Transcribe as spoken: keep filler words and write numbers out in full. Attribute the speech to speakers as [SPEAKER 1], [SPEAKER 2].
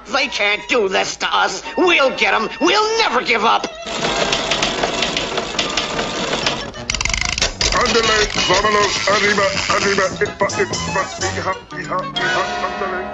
[SPEAKER 1] They can't do this to us. We'll get them. We'll never give up.
[SPEAKER 2] Andale, vámonos, arriba, arriba, ipa, ipa, hija, hija, hija, andale.